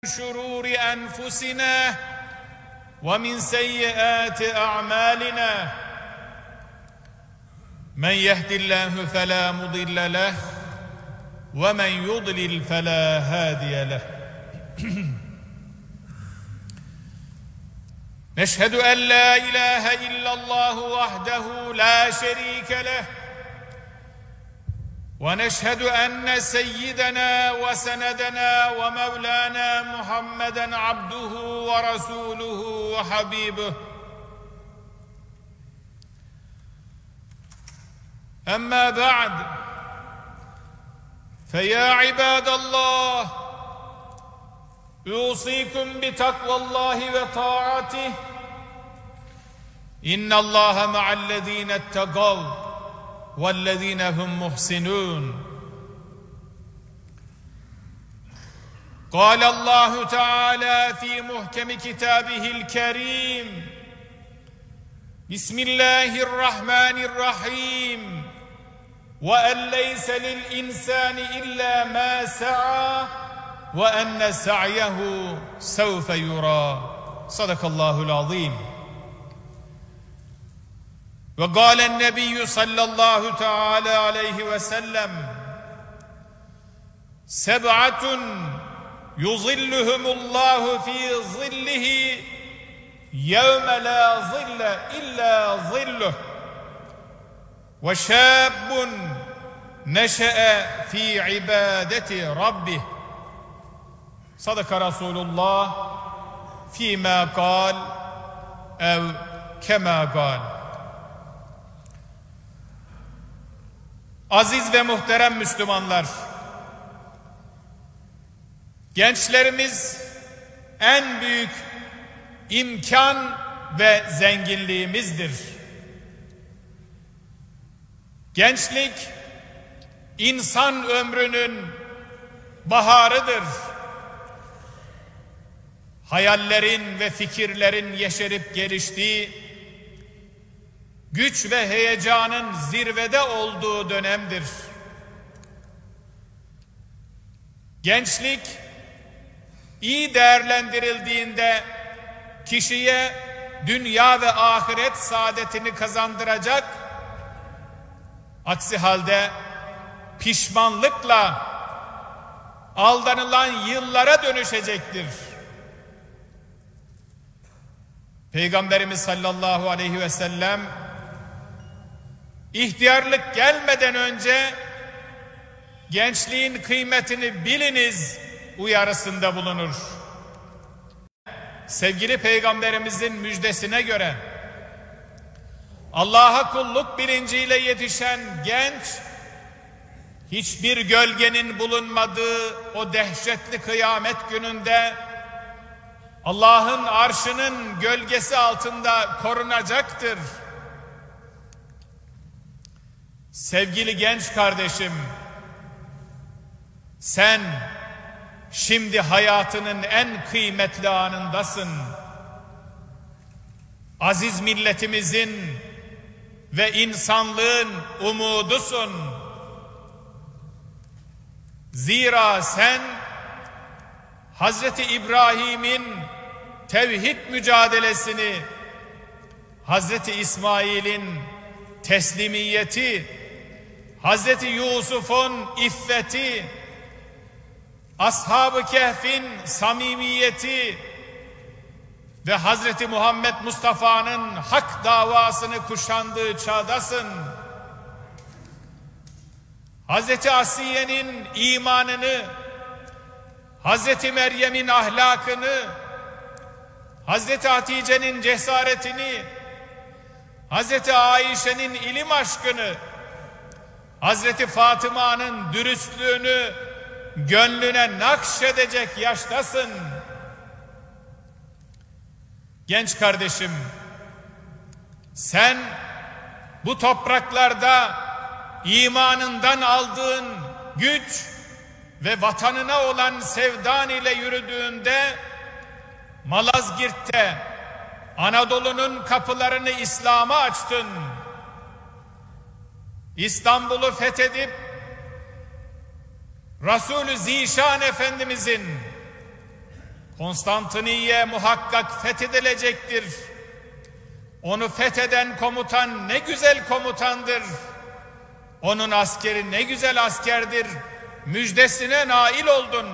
شرور أنفسنا ومن سيئات أعمالنا من يهد الله فلا مضل له ومن يضلل فلا هادي له نشهد أن لا إله إلا الله وحده لا شريك له ونشهد أن سيدنا وسندنا ومولانا محمدًا عبده ورسوله وحبيبه أما بعد فيا عباد الله أوصيكم بتقوى الله وطاعته إن الله مع الذين اتقوا والذين هم محسنون قال الله تعالى في محكم كتابه الكريم بسم الله الرحمن الرحيم وأن ليس للإنسان إلا ما سعى وأن سعيه سوف يرى صدق الله العظيم وقال النبي صلى الله تعالى عليه وسلم سبعة يظلهم الله في ظله يوم لا ظل إلا ظله وشاب نشأ في عبادة ربه صدق رسول الله فيما قال أو كما قال. Aziz ve muhterem Müslümanlar, gençlerimiz en büyük imkan ve zenginliğimizdir. Gençlik, insan ömrünün baharıdır. Hayallerin ve fikirlerin yeşerip geliştiği, güç ve heyecanın zirvede olduğu dönemdir. Gençlik, iyi değerlendirildiğinde kişiye dünya ve ahiret saadetini kazandıracak, aksi halde pişmanlıkla aldanılan yıllara dönüşecektir. Peygamberimiz sallallahu aleyhi ve sellem İhtiyarlık gelmeden önce gençliğin kıymetini biliniz uyarısında bulunur. Sevgili Peygamberimizin müjdesine göre Allah'a kulluk bilinciyle yetişen genç hiçbir gölgenin bulunmadığı o dehşetli kıyamet gününde Allah'ın arşının gölgesi altında korunacaktır. Sevgili genç kardeşim, sen şimdi hayatının en kıymetli anındasın. Aziz milletimizin ve insanlığın umudusun. Zira sen Hazreti İbrahim'in tevhid mücadelesini, Hazreti İsmail'in teslimiyeti, Hazreti Yusuf'un iffeti, Ashab-ı Kehf'in samimiyeti ve Hazreti Muhammed Mustafa'nın hak davasını kuşandığı çağdasın. Hazreti Asiye'nin imanını, Hazreti Meryem'in ahlakını, Hazreti Hatice'nin cesaretini, Hazreti Ayşe'nin ilim aşkını, Hazreti Fatıma'nın dürüstlüğünü gönlüne nakşedecek yaştasın. Genç kardeşim, sen bu topraklarda imanından aldığın güç ve vatanına olan sevdan ile yürüdüğünde Malazgirt'te Anadolu'nun kapılarını İslam'a açtın. İstanbul'u fethedip Resulü Zişan Efendimizin Konstantiniye muhakkak fethedilecektir. Onu fetheden komutan ne güzel komutandır. Onun askeri ne güzel askerdir. Müjdesine nail oldun.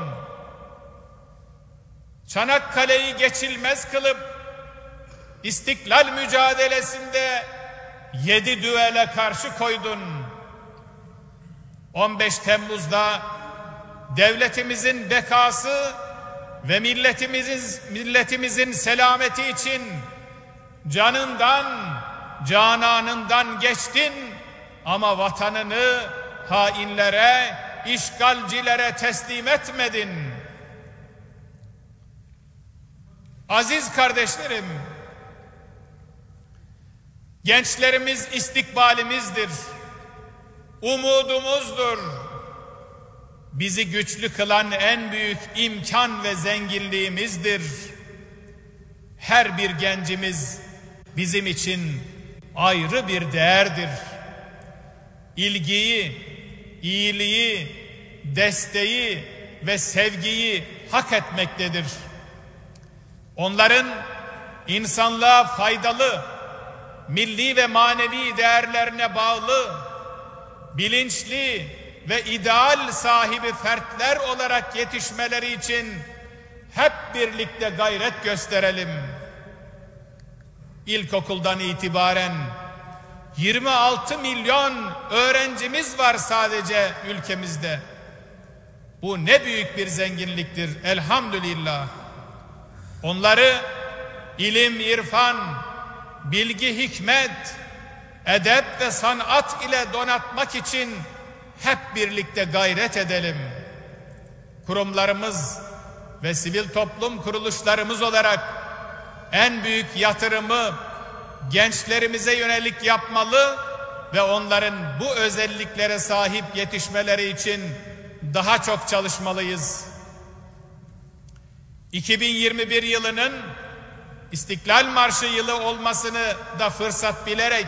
Çanakkale'yi geçilmez kılıp İstiklal mücadelesinde 7 düele karşı koydun. 15 Temmuz'da devletimizin bekası ve milletimizin selameti için canından, cananından geçtin ama vatanını hainlere, işgalcilere teslim etmedin. Aziz kardeşlerim, gençlerimiz istikbalimizdir, umudumuzdur. Bizi güçlü kılan en büyük imkan ve zenginliğimizdir. Her bir gencimiz bizim için ayrı bir değerdir. İlgiyi, iyiliği, desteği ve sevgiyi hak etmektedir. Onların insanlığa faydalı, milli ve manevi değerlerine bağlı, bilinçli ve ideal sahibi fertler olarak yetişmeleri için hep birlikte gayret gösterelim. İlkokuldan itibaren 26 milyon öğrencimiz var sadece ülkemizde. Bu ne büyük bir zenginliktir elhamdülillah. Onları ilim, irfan, bilgi, hikmet, edep ve sanat ile donatmak için hep birlikte gayret edelim. Kurumlarımız ve sivil toplum kuruluşlarımız olarak en büyük yatırımı gençlerimize yönelik yapmalı ve onların bu özelliklere sahip yetişmeleri için daha çok çalışmalıyız. 2021 yılının İstiklal Marşı yılı olmasını da fırsat bilerek,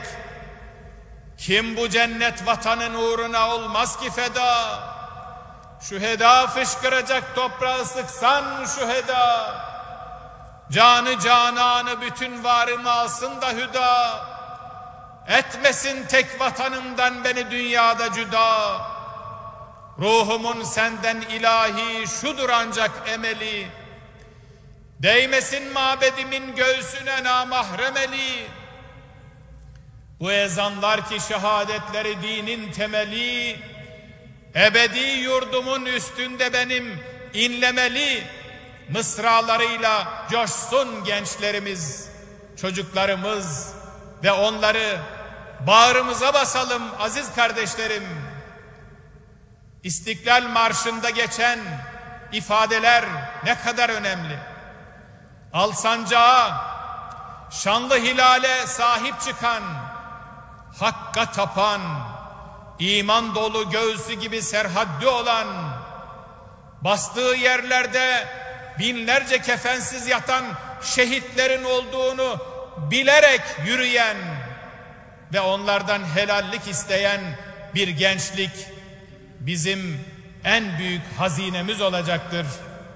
kim bu cennet vatanın uğruna olmaz ki feda? Şüheda fışkıracak toprağı sıksan şüheda. Canı cananı bütün varımı alsın da hüda. Etmesin tek vatanımdan beni dünyada cüda. Ruhumun senden ilahi şudur ancak emeli. Değmesin mabedimin göğsüne namahremeli. Bu ezanlar ki şehadetleri dinin temeli, ebedi yurdumun üstünde benim inlemeli. Mısralarıyla coşsun gençlerimiz, çocuklarımız ve onları bağrımıza basalım aziz kardeşlerim. İstiklal Marşı'nda geçen ifadeler ne kadar önemli. Al sancağa, şanlı hilale sahip çıkan, hakka tapan, iman dolu göğsü gibi serhaddi olan, bastığı yerlerde binlerce kefensiz yatan şehitlerin olduğunu bilerek yürüyen ve onlardan helallik isteyen bir gençlik bizim en büyük hazinemiz olacaktır.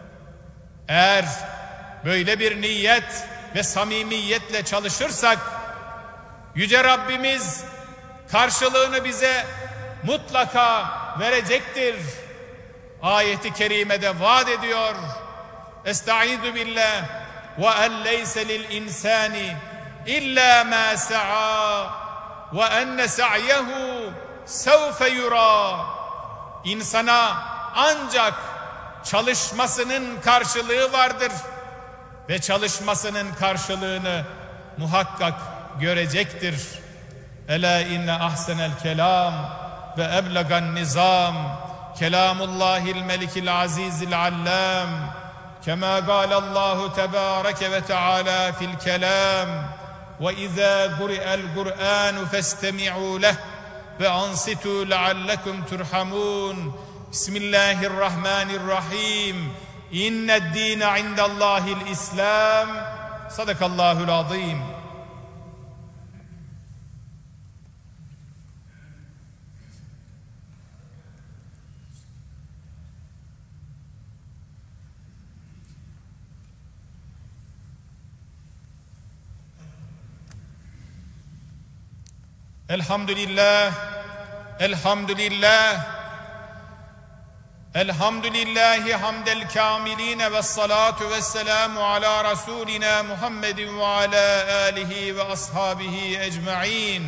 Eğer böyle bir niyet ve samimiyetle çalışırsak Yüce Rabbimiz karşılığını bize mutlaka verecektir. Ayeti kerimede vaat ediyor. Estaizu billah ve en leyse lil insani illa ma sa'a ve enne sa'yehu sevfe yura. İnsana ancak çalışmasının karşılığı vardır ve çalışmasının karşılığını muhakkak görecektir. Ela inne ahsenel kelam ve eblegan nizam kelamullahil melikil azizil allam kema gâlallahu tebâreke ve teâlâ fil kelam ve izâ guri'el Kur'ânu festemi'û leh ve ansitû leallekum turhamûn. Bismillahirrahmanirrahim. İnned dîne indallâhil islam. Sadakallâhul azîm. Elhamdülillah, elhamdülillah, elhamdülillahi hamdel kamiline ve salatu ve selamu ala Resulina Muhammedin ve ala alihi ve ashabihi ecma'in.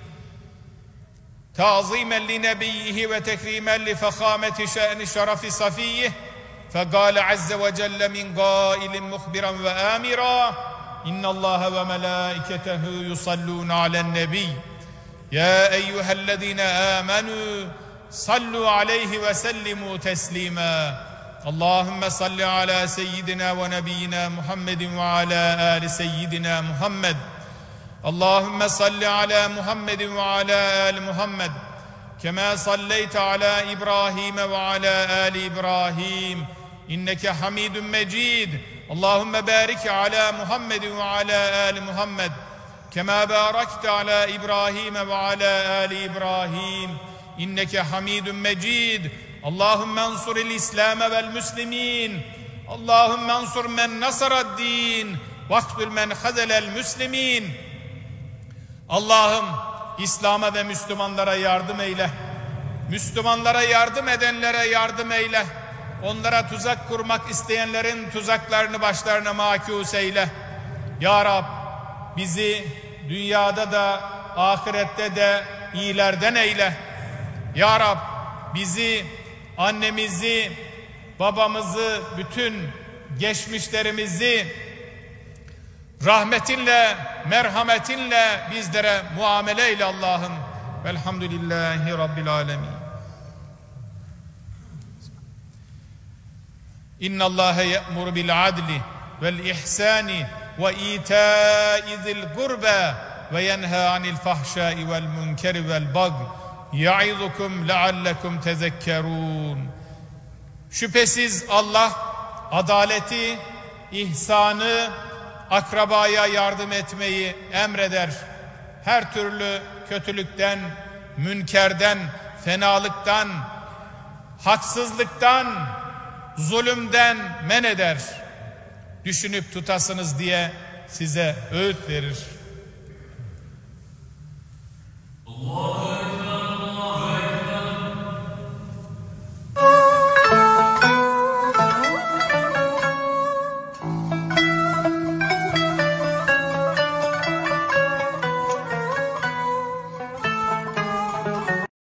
Ta'zimen li nebiyyihi ve tekrimen li fekhameti şe'ni şerefi safiyyih. فقال عز وجل من قائل مخبرا وآمرا إن الله وملائكته يصلون على النبي يا أيها الذين آمنوا صلوا عليه وسلموا تسليما اللهم صل على سيدنا ونبينا محمد وعلى آل سيدنا محمد اللهم صل على محمد وعلى آل محمد كما صليت على إبراهيم وعلى آل إبراهيم إنك حميد مجيد اللهم بارك على محمد وعلى آل محمد كما باركت على إبراهيم وعلى آل إبراهيم إنك حميد مجيد اللهم انصر الإسلام والمسلمين اللهم انصر من نصر الدين واقتل من خذل المسلمين Allah'ım İslam'a ve Müslümanlara yardım eyle. Müslümanlara yardım edenlere yardım eyle. Onlara tuzak kurmak isteyenlerin tuzaklarını başlarına makus eyle. Ya Rab, bizi dünyada da ahirette de iyilerden eyle. Ya Rab, bizi, annemizi, babamızı, bütün geçmişlerimizi rahmetinle, merhametinle bizlere muamele eyle Allah'ım. Velhamdülillahi Rabbil alemin. İnna Allahe ye'mur bil adli vel ihsani ve ita'i zil gurbe ve yenha anil fahşai vel munkeri vel bagy ya'izukum leallekum tezekkerun. Şüphesiz Allah adaleti, ihsanı, akrabaya yardım etmeyi emreder. Her türlü kötülükten, münkerden, fenalıktan, haksızlıktan, zulümden men eder. Düşünüp tutasınız diye size öğüt verir.